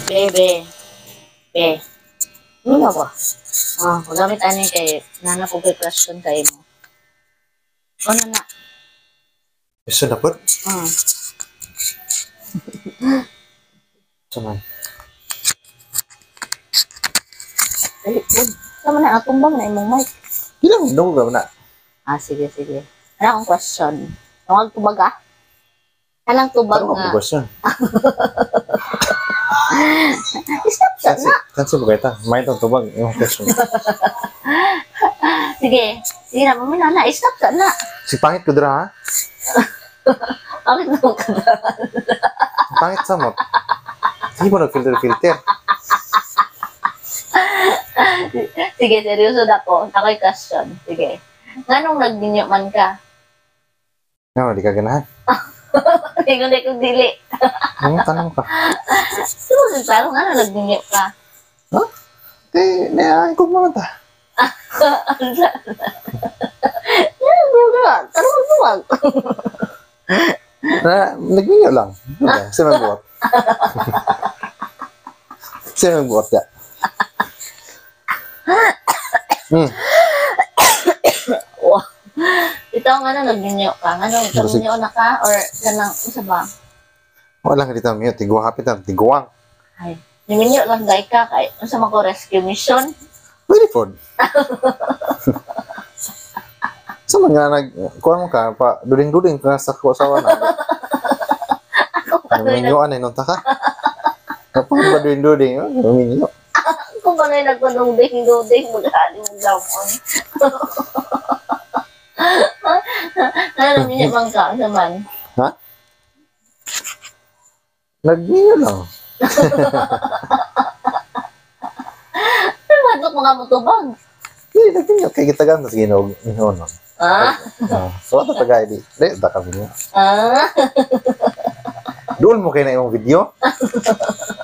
Bebe. Be. Ano ba? Magamit ani kay nana po kay question kay mo. Ano na? Isa na po? Hmm. Saman. Dali, sama na atong bang na imong mic. Ilang nung na. Sige. Ano akong question? Tungag tubag Anong tubag Ano nga? ang question? Stop sa na. Kansi mo kaita? May itong tubag. Yung question. Sige na, mamina na. Stop sa na. Si pangit ko dira ha? Bakit naman ka na? Pangit sa mo. Hindi mo nag-filter. Sige, seryoso na ko. Ako'y question. Sige. Nganong nagdinyo man ka? No, di ka ganahan. Hindi ko dili. Tanong ka. Sige, parang ano nagdinyo ka? Huh? Naayon ko naman ta. Tarong-tarong. Nagminyo lang. Sino magbuhat? Sino magbuhat ya? Wow. Ito ang ano, nagninyo ka. Nagninyo na ka? Or kanang, isa ba? Wala ka dito minyo. Tiguhapit lang. Tiguwang. Ay, niminyo lang dahil ka. Kaya, sa mga rescue mission. Pwede po. Sa mga kuha mo ka, duding-duding ka sa kuwasawa na. Minyoan ay nunta ka. Kapag ba duding-duding, minyo. Kung ba ngayon nagpanuding-duding, maghali mo gamon. Ano minyo bang ka naman? Ha? Nagminyo lang. Ano madok mga mutubag? Hindi, nagminyo. Kaya gitagan, mas ginog. Minyo. So, ito tagay di. Hindi, da kami niya. Doon mo kayo na yung video?